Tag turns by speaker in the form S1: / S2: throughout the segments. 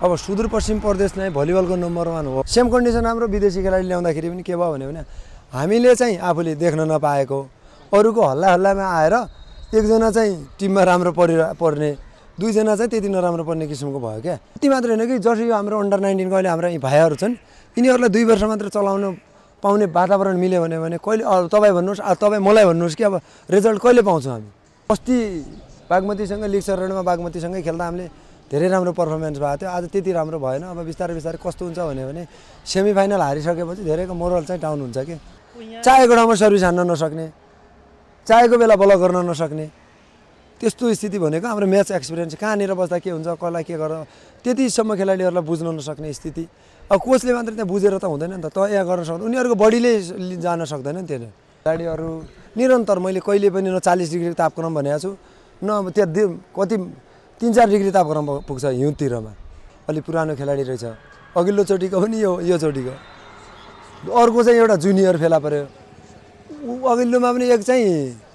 S1: अब सुदूरपश्चिम प्रदेश नै भलिबलको नम्बर 1 हो। सेम कन्डिसन हाम्रो विदेशी खेलाडी ल्याउँदाखेरि पनि के भयो भने हामीले चाहिँ आफूले देख्न नपाएको अरूको हल्लामा आएर एकजना चाहिँ टिममा राम्रो पर्ने दुईजना चाहिँ त्यति नराम्रो पर्ने किसिमको भयो क्या। त्यति मात्र होइन कि जसरी यो हाम्रो अन्डर 19 को अहिले हाम्रो भाइहरू छन् यिनीहरूलाई 2 वर्ष मात्र चलाउन पाउने वातावरण मिल्यो भने कहिले तपाईँ भन्नुहोस् तपाईँ मलाई भन्नुहोस् कि अब रिजल्ट कहिले पाउँछौँ हामी। अस्ति बागमतीसँग लिग चरणमा बागमतीसँगै खेल्दा हामीले धेरै राम्रो पर्फर्मेन्स भएको थियो। आज त्यति राम्रो भएन। अब बिस्तारै कस्तो हुन्छ भने सेमिफाइनल हारिसकेपछि धेरैको मोरल चाहिँ डाउन हुन्छ कि चाहेको ठाउँमा सर्भिस हान्न नसक्ने चाहेको बेला बल गर्न नसक्ने त्यस्तो स्थिति भनेको हाम्रो म्याच एक्सपिरियन्स कहाँनिर बस्दा के हुन्छ कसलाई के गर त्यतिसम्म खेलाडीहरूलाई बुझ्न नसक्ने स्थिति। अब कोचले मात्र त्यहाँ बुझेर त हुँदैन नि त यहाँ गर्न सक्दैन उनीहरूको बडीले जान सक्दैन नि त्यसले। खेलाडीहरू निरन्तर मैले कहिले पनि न 40 डिग्री तापक्रम भनेको छु न त्यहाँ कति 3-4 डिग्री तापक्रम पुग्छ हिउँतिरमा। अलि पुरानो खेलाडी रहेछ अघिल्लो चोटिको पनि यो चोटिको अर्को चाहिँ एउटा जुनियर फेला पर्यो अघिल्लोमा पनि एक चाहिँ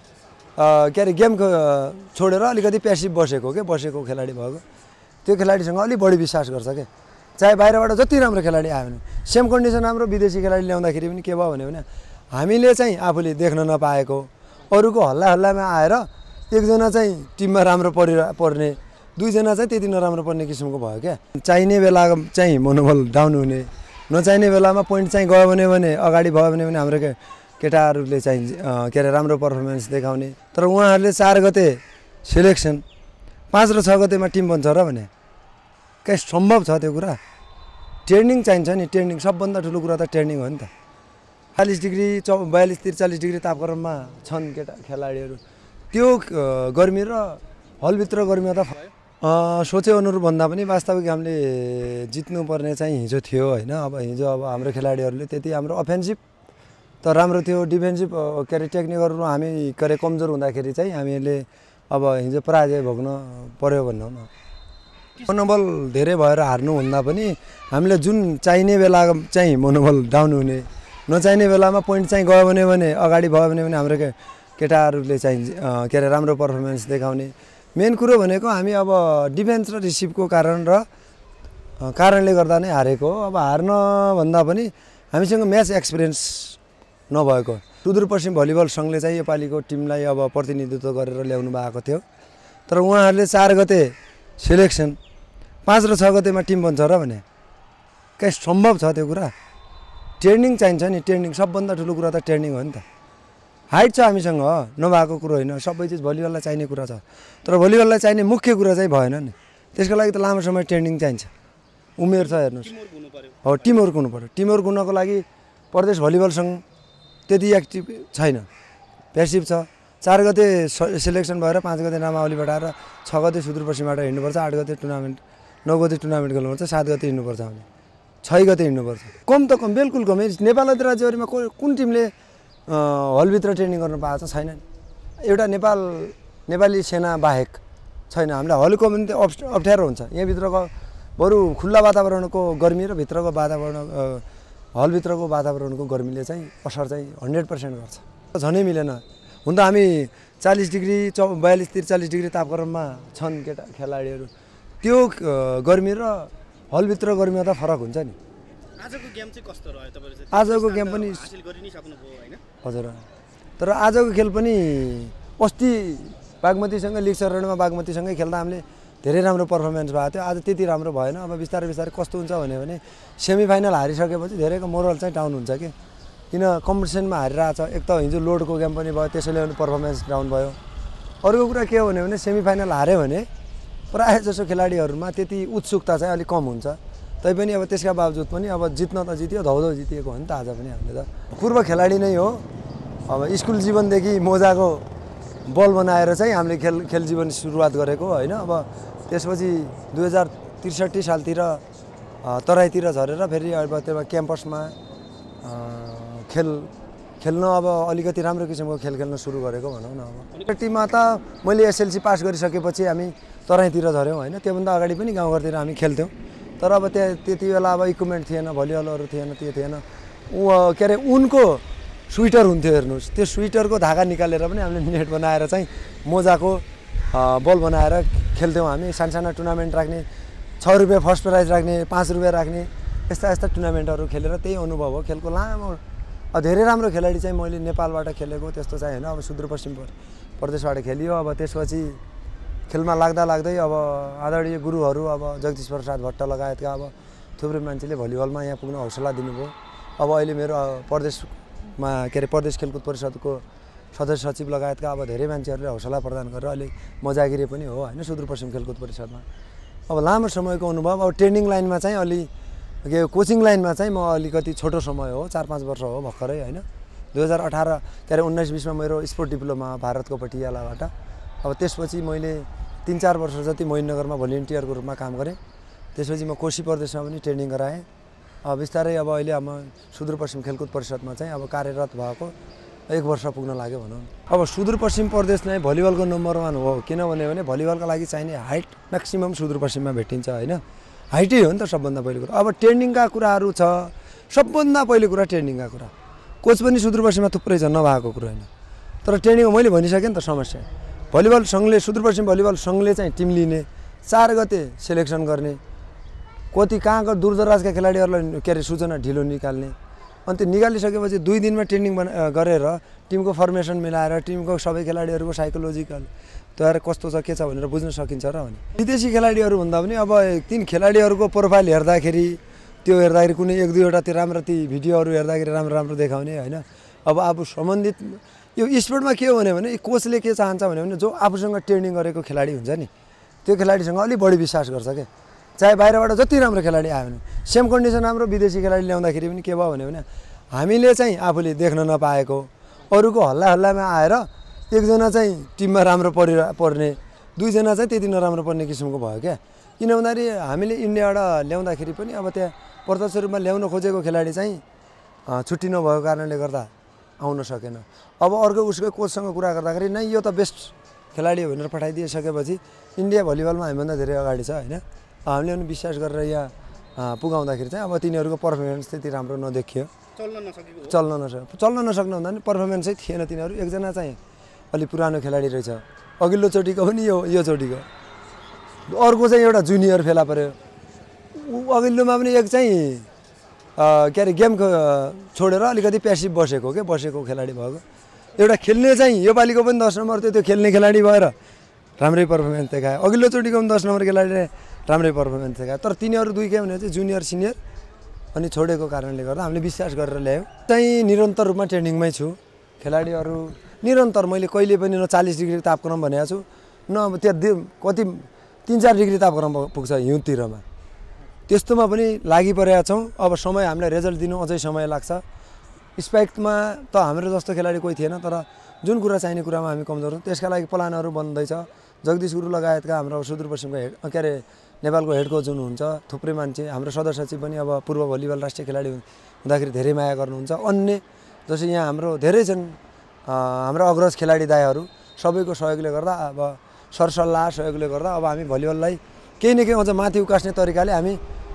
S1: के अरे गेम छोडेर अलिकति प्यासिभ बसेको खेलाडी भएको त्यो खेलाडीसँग अलि बढी विश्वास गर्छ के चाहे बाहिरबाट जति राम्रो खेलाडी आयो भने। सेम कन्डिसन हाम्रो विदेशी खेलाडी ल्याउँदाखेरि पनि के भयो भने हामीले चाहिँ आफूले देख्न नपाएको अरूको हल्लामा आएर एकजना चाहिँ टिममा राम्रो पर्ने दुईजना चाहिँ त्यति नराम्रो पर्ने किसिमको भयो क्या। चाहिने बेला चाहिँ मनोबल डाउन हुने नचाहिने बेलामा पोइन्ट चाहिँ गयो भने अगाडि भयो भने हाम्रो केटाहरूले चाहिँ के अरे राम्रो पर्फर्मेन्स देखाउने। तर उहाँहरूले 4 गते सिलेक्सन 5 र 6 गतेमा टिम बन्छ र भने कहीँ सम्भव छ त्यो कुरा। ट्रेनिङ चाहिन्छ नि ट्रेनिङ सबभन्दा ठुलो कुरा त ट्रेनिङ हो नि त। 40 डिग्री 42-43 डिग्री तापक्रममा छन् खेलाडीहरू त्यो गर्मी र हलभित्र गर्मीमा त सोचे अनुरूप भन्दा पनि वास्तविक हामीले जित्नुपर्ने चाहिँ हिजो थियो होइन। अब हिजो हाम्रो खेलाडीहरूले त्यति हाम्रो अफेन्सिभ त राम्रो थियो डिफेन्सिभ के अरे टेक्निकहरू हामी के अरे कमजोर हुँदाखेरि चाहिँ हामीले अब हिजो पराजय भोग्न पर्यो भनौँ न। मनोबल धेरै भएर हार्नुभन्दा पनि हामीले जुन चाहिने बेला चाहिँ मनोबल डाउन हुने नचाहिने बेलामा पोइन्ट चाहिँ गयो भने अगाडि भयो भने हाम्रो केटाहरूले चाहिँ के अरे राम्रो पर्फर्मेन्स देखाउने। मेन कुरो भनेको हामी अब डिफेन्स र रिसिभको कारणले गर्दा नै हारेको। अब हार्न भन्दा पनि हामीसँग म्याच एक्सपिरियन्स नभएको सुदूरपश्चिम भलिबल सङ्घले चाहिँ योपालिको टिमलाई अब प्रतिनिधित्व गरेर ल्याउनु भएको थियो। तर उहाँहरूले 4 गते सिलेक्सन 5 र 6 गतेमा टिम बन्छ र भने कहीँ सम्भव छ त्यो कुरा। ट्रेनिङ चाहिन्छ नि ट्रेनिङ सबभन्दा ठुलो कुरा त ट्रेनिङ हो नि त। हाइट छ हामीसँग नभएको कुरो होइन सबै चिज भलिबललाई चाहिने कुरा छ। तर भलिबललाई चाहिने मुख्य कुरा चाहिँ भएन नि त्यसको लागि त लामो समय ट्रेनिङ चाहिन्छ उमेर छ हेर्नुहोस्। हो टिमवर्क हुनु पऱ्यो। टिमवर्क हुनको लागि प्रदेश भलिबल सङ्घ त्यति एक्टिभ छैन प्यासिभ छ। 4 गते सिलेक्सन भएर 5 गते नामावली बढाएर 6 गते सुदूरपश्चिमबाट हिँड्नुपर्छ 8 गते टुर्नामेन्ट 9 गते टुर्नामेन्ट खेल्नुपर्छ 7 गते हिँड्नुपर्छ हामीले 6 गते हिँड्नुपर्छ। कम त कम बिल्कुल कम। नेपाल आदि राज्यहरूमा कुन टिमले हलभित्र ट्रेनिङ गर्न पाएको छैन। एउटा नेपाली सेना बाहेक छैन। हामीलाई हलको पनि अप्ठ्यारो हुन्छ यहाँभित्रको बरु खुल्ला वातावरणको गर्मी र भित्रको वातावरण हलभित्रको वातावरणको गर्मीले चाहिँ असर चाहिँ 100% गर्छ। झनै मिलेन हुन त हामी 40 डिग्री 42-43 डिग्री तापक्रममा छन् खेलाडीहरू त्यो गर्मी र हलभित्र गर्मीमा त फरक हुन्छ नि।
S2: आजको गेम चाहिँ कस्तो रह्यो तपाईहरुले?
S1: आजको गेम पनि
S2: हासिल गरि नै सक्नुभयो हैन?
S1: हजुर। तर आजको खेल पनि अस्ति बागमतीसँग लिग चरणमा बागमतीसँगै खेल्दा हामीले धेरै राम्रो पर्फर्मेन्स भएको थियो। आज त्यति राम्रो भएन। अब बिस्तारै कस्तो हुन्छ भने सेमिफाइनल हारिसकेपछि धेरैको मोरल चाहिँ डाउन हुन्छ कि किन कम्पिटिसनमा हारिरहेछ। एक त हिजो लोडको गेम पनि भयो त्यसैले पर्फर्मेन्स डाउन भयो। अर्को कुरा के हो भने सेमिफाइनल हार्यो भने प्रायः जसो खेलाडीहरूमा त्यति उत्सुकता चाहिँ अलिक कम हुन्छ। तैपनि अब त्यसका बावजुद पनि अब जित्न त जित्यो धौधौ जितिएको हो नि त। आज पनि हामीले त पूर्व खेलाडी नै हो। अब स्कुल जीवनदेखि मोजाको बल बनाएर चाहिँ हामीले खेल जीवन सुरुवात गरेको होइन। अब त्यसपछि 2063 सालतिर तराईतिर झरेर फेरि अब त्यो क्याम्पसमा खेल्न अब अलिकति राम्रो किसिमको खेल खेल्न सुरु गरेको भनौँ न। अब टिममा त मैले एसएलसी पास गरिसकेपछि हामी तराईतिर झऱ्यौँ होइन। त्योभन्दा अगाडि पनि गाउँघरतिर हामी खेल्थ्यौँ। तर अब त्यति बेला अब इक्विपमेन्ट थिएन भलिबलहरू थिएन त्यो थिएन। के अरे उनको स्वेटर हुन्थ्यो हेर्नुहोस्। त्यो स्वेटरको धागा निकालेर पनि हामीले नेट बनाएर चाहिँ मोजाको बल बनाएर खेल्थ्यौँ हामी। सानसाना टुर्नामेन्ट राख्ने 6 रुपियाँ फर्स्ट प्राइज राख्ने, 5 रुपियाँ राख्ने, यस्ता टुर्नामेन्टहरू खेलेर त्यही अनुभव हो खेलको लामो। धेरै राम्रो खेलाडी चाहिँ मैले नेपालबाट खेलेको त्यस्तो चाहिँ होइन। अब सुदूरपश्चिम प्रदेशबाट खेलियो। अब त्यसपछि खेलमा लाग्दै अब आदरणीय गुरुहरू अब जगदीश प्रसाद भट्ट लगायतका अब थुप्रै मान्छेले भलिबलमा यहाँ पुग्न हौसला दिनुभयो। अब अहिले मेरो प्रदेशमा प्रदेश खेलकुद परिषदको सदस्य सचिव लगायतका अब धेरै मान्छेहरूले हौसला प्रदान गरेर अहिले म जागिरे पनि हो होइन सुदूरपश्चिम खेलकुद परिषदमा। अब लामो समयको अनुभव। अब ट्रेनिङ लाइनमा चाहिँ अलि कोचिङ लाइनमा चाहिँ म अलिकति छोटो समय हो, 4-5 वर्ष हो भर्खरै होइन। 2018 19-20मा मेरो स्पोर्ट डिप्लोमा भारतको पटियालाबाट। अब त्यसपछि मैले 3-4 वर्ष जति मोइनगरमा भलिन्टियरको रूपमा काम गरेँ। त्यसपछि म कोशी प्रदेशमा पनि ट्रेनिङ गराएँ। बिस्तारै अब अहिले म सुदूरपश्चिम खेलकुद परिषदमा चाहिँ अब कार्यरत भएको 1 वर्ष पुग्न लाग्यो भनौँ। अब सुदूरपश्चिम प्रदेश नै भलिबलको नम्बर 1 हो। किनभने भलिबलका लागि चाहिने हाइट म्याक्सिमम सुदूरपश्चिममा भेटिन्छ होइन। हाइटै हो नि त सबभन्दा पहिलो कुरा। अब ट्रेनिङका कुराहरू छ, सबभन्दा पहिलो कुरा ट्रेनिङका कुरा। कोच पनि सुदूरपश्चिममा थुप्रै छ, नभएको कुरा होइन। तर ट्रेनिङ मैले भनिसकेँ नि त समस्या। भलिबल सङ्घले सुदूरपश्चिम भलिबल सङ्घले चाहिँ टिम लिने, 4 गते सेलेक्सन गर्ने, कति कहाँको दूरदराजका खेलाडीहरूलाई सूचना ढिलो निकाल्ने, अनि त्यो निकालिसकेपछि 2 दिनमा ट्रेनिङ गरेर टिमको फर्मेसन मिलाएर टिमको सबै खेलाडीहरूको साइकोलोजिकल तयार कस्तो छ के छ भनेर बुझ्न सकिन्छ र भने। विदेशी खेलाडीहरू भन्दा पनि अब तीन खेलाडीहरूको प्रोफाइल हेर्दाखेरि कुनै 1-2वटा त्यो राम्रो ती भिडियोहरू हेर्दाखेरि राम्रो देखाउने होइन। अब सम्बन्धित यो स्पोर्टमा के हो भने कोचले के चाहन्छ भने जो आफूसँग ट्रेनिङ गरेको खेलाडी हुन्छ नि त्यो खेलाडीसँग अलिक बढी विश्वास गर्छ क्या। चाहे बाहिरबाट जति राम्रो खेलाडी आयो भने सेम कन्डिसन राम्रो विदेशी खेलाडी ल्याउँदाखेरि पनि के भयो भने हामीले चाहिँ आफूले देख्न नपाएको अरूको हल्लामा आएर एकजना चाहिँ टिममा राम्रो पर्ने, 2 जना चाहिँ त्यति नराम्रो पर्ने किसिमको भयो क्या। किन भन्दाखेरि हामीले इन्डियाबाट ल्याउँदाखेरि पनि अब त्यहाँ प्रत्यक्ष रूपमा ल्याउन खोजेको खेलाडी चाहिँ छुट्टी नभएको कारणले गर्दा आउन सकेन। अब अर्को उसको कोचसँग कुरा गर्दाखेरि नै यो त बेस्ट खेलाडी हो भनेर पठाइदिइसकेपछि इन्डिया भलिबलमा हामीभन्दा धेरै अगाडि छ होइन। हामीले पनि विश्वास गरेर यहाँ पुगाउँदाखेरि चाहिँ अब तिनीहरूको पर्फर्मेन्स त्यति राम्रो नदेखियो, चल्न नसक्नु भन्दा पनि पर्फर्मेन्सै थिएन तिनीहरू। एकजना चाहिँ अलिक पुरानो खेलाडी रहेछ, अघिल्लो चोटिको पनि यो चोटिको, अर्को चाहिँ एउटा जुनियर फेला पऱ्यो। अघिल्लोमा पनि एक चाहिँ गेमको छोडेर अलिकति प्यासिभ बसेको खेलाडी भएको। एउटा खेल्ने चाहिँ योपालिको पनि 10 नम्बर त्यो खेल्ने खेलाडी भएर राम्रै पर्फर्मेन्स देखायो। अघिल्लो चोटिको पनि 10 नम्बर खेलाडीले राम्रै पर्फर्मेन्स देखायो। तर तिनीहरू 2 के भने चाहिँ जुनियर सिनियर अनि छोडेको कारणले गर्दा हामीले विश्वास गरेर ल्यायौँ। चाहिँ निरन्तर रूपमा ट्रेनिङमै छु। खेलाडीहरू निरन्तर मैले कहिले पनि न 40 डिग्री तापक्रम भनेको छु न त्यो कति 3-4 डिग्री तापक्रम पुग्छ हिउँतिरमा, त्यस्तोमा पनि लागिपरेका छौँ। अब समय हामीलाई रिजल्ट दिनु अझै समय लाग्छ। स्पाइकमा त हाम्रो जस्तो खेलाडी कोही थिएन, तर जुन कुरा चाहिने कुरामा हामी कमजोर छौँ। त्यसका लागि प्लानहरू बन्दैछ। जगदीश गुरु लगायतका हाम्रो सुदूरपश्चिमको नेपालको हेड कोच हुनुहुन्छ, थुप्रै मान्छे, हाम्रो सदस्य सचिव पनि अब पूर्व भलिबल राष्ट्रिय खेलाडी हुँदाखेरि धेरै माया गर्नुहुन्छ। अन्य जस्तै यहाँ हाम्रो धेरै छन् हाम्रो अग्रज खेलाडी दाइहरू, सबैको सहयोगले गर्दा अब सरसल्लाह सहयोगले गर्दा अब हामी भलिबललाई केही न केही अझ माथि उकास्ने तरिकाले हामी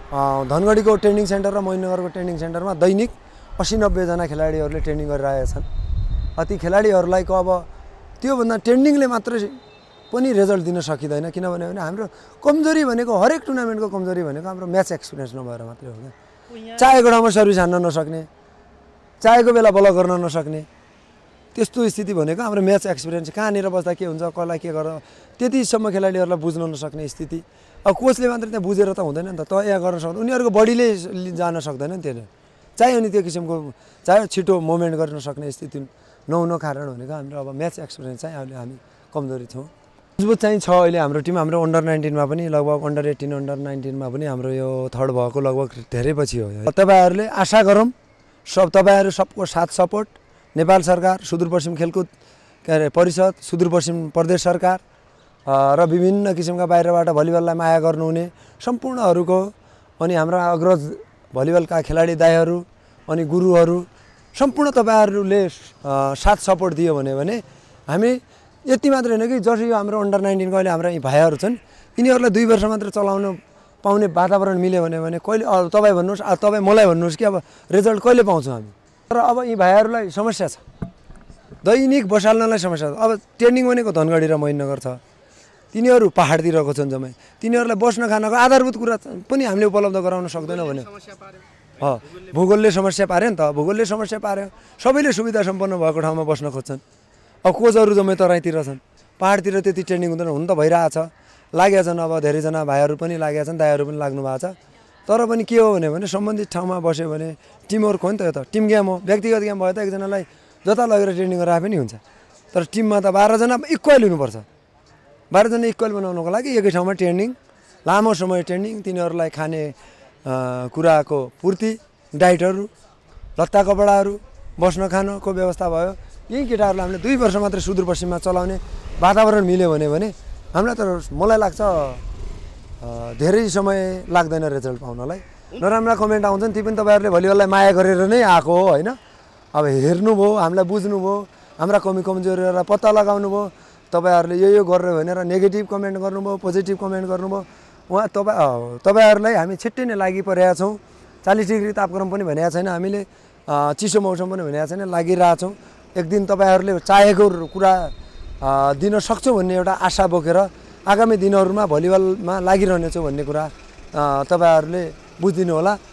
S1: धनगढीको ट्रेनिङ सेन्टर र मोइनगरको ट्रेनिङ सेन्टरमा दैनिक 80-90 जना खेलाडीहरूले ट्रेनिङ गरिरहेका छन्। ती खेलाडीहरूलाई अब त्योभन्दा ट्रेनिङले मात्रै पनि रिजल्ट दिन सकिँदैन। किनभने हाम्रो कमजोरी भनेको हरेक टुर्नामेन्टको कमजोरी भनेको हाम्रो म्याच एक्सपिरियन्स नभएर मात्रै हो क्या। चाहेको ठाउँमा सर्भिस हान्न नसक्ने, चाहेको बेला बल गर्न नसक्ने, त्यस्तो स्थिति भनेको हाम्रो म्याच एक्सपिरियन्स। कहाँनिर बस्दा के हुन्छ, कसलाई के गर्दा त्यतिसम्म खेलाडीहरूलाई बुझ्न नसक्ने स्थिति। अब कोचले मात्रै त्यहाँ बुझेर त हुँदैन नि त यहाँ गर्न सक्दैन, उनीहरूको बडीले जान सक्दैन नि त्यसले। चाहे अनि त्यो किसिमको चाहे छिटो मुभमेन्ट गर्न सक्ने स्थिति नहुनु कारण भनेको हाम्रो अब म्याच एक्सपिरियन्स चाहिँ अहिले हामी कमजोरी छौँ। मजबुत चाहिँ छ अहिले हाम्रो टिम। हाम्रो अन्डर 19मा पनि लगभग अन्डर 18 अन्डर 19मा पनि हाम्रो यो थर्ड भएको लगभग धेरै पछि हो। तपाईँहरूले आशा गरौँ तपाईँहरू सबको साथ सपोर्ट, नेपाल सरकार, सुदूरपश्चिम खेलकुद परिषद, सुदूरपश्चिम प्रदेश सरकार र विभिन्न किसिमका बाहिरबाट भलिबललाई माया गर्नुहुने सम्पूर्णहरूको, अनि हाम्रा अग्रज भलिबलका खेलाडी दाइहरू अनि गुरुहरू सम्पूर्ण तपाईँहरूले साथ सपोर्ट दियो भने हामी यति मात्र होइन कि जसरी हाम्रो अन्डर 19 को अहिले हाम्रा यी भाइहरू छन् यिनीहरूलाई 2 वर्ष मात्र चलाउन पाउने वातावरण मिल्यो भने कहिले तपाईँ भन्नुहोस्, तपाईँ मलाई भन्नुहोस् कि अब रिजल्ट कहिले पाउँछौँ हामी। तर अब यी भाइहरूलाई समस्या छ, दैनिक बसाल्नलाई समस्या छ। अब ट्रेनिङ भनेको धनगढी र मोइनगर छ, तिनीहरू पाहाडतिर छन् जम्मै तिनीहरूलाई बस्न खानको आधारभूत कुरा पनि हामीले उपलब्ध गराउन सक्दैनौँ भने
S2: समस्या पार्यो
S1: भूगोलले समस्या पार्यो नि त भूगोलले समस्या पार्यो सबैले सुविधा सम्पन्न भएको ठाउँमा बस्न खोज्छन् अब कोचहरू जम्मै तराईतिर छन् पाहाडतिर त्यति ट्रेनिङ हुँदैन हुन त भइरहेछ लागेका छन् अब धेरैजना भाइहरू पनि लागेका छन् दाइहरू पनि लाग्नु भएको छ तर पनि के हो भने सम्बन्धित ठाउँमा बस्यो भने टिमवर्क हो नि त यो त टिम गेम हो व्यक्तिगत गेम भयो त एकजनालाई जता लगेर ट्रेनिङ गराए पनि हुन्छ तर टिममा त 12 जना इक्वल हुनुपर्छ 12 जना इक्वल बनाउनको लागि एकै ठाउँमा ट्रेनिङ लामो समय ट्रेनिङ तिनीहरूलाई खाने कुराको पूर्ति डाइटहरू लत्ता कपडाहरू बस्न खानको व्यवस्था भयो यही केटाहरूलाई हामीले 2 वर्ष मात्रै सुदूरपश्चिममा चलाउने वातावरण मिल्यो भने हामीलाई त मलाई लाग्छ धेरै समय लाग्दैन रिजल्ट पाउनलाई नराम्रा कमेन्ट आउँछन् ती पनि तपाईँहरूले भलिबललाई माया गरेर नै आएको हो होइन अब हेर्नुभयो हामीलाई बुझ्नुभयो हाम्रा कमी कमजोरीहरूलाई पत्ता लगाउनु भयो तपाईँहरूले यो गरेर भनेर नेगेटिभ कमेन्ट गर्नुभयो पोजिटिभ कमेन्ट गर्नुभयो उहाँ तपाईँहरूलाई हामी छिट्टै नै लागि परेका छौँ 40 डिग्री तापक्रम पनि भनेको छैन हामीले चिसो मौसम पनि भनेको छैन लागिरहेछौँ एक दिन तपाईँहरूले चाहेको कुरा दिन सक्छौँ भन्ने एउटा आशा बोकेर आगामी दिनहरूमा भलिबलमा लागिरहनेछौँ भन्ने कुरा तपाईँहरूले बुझिदिनु होला।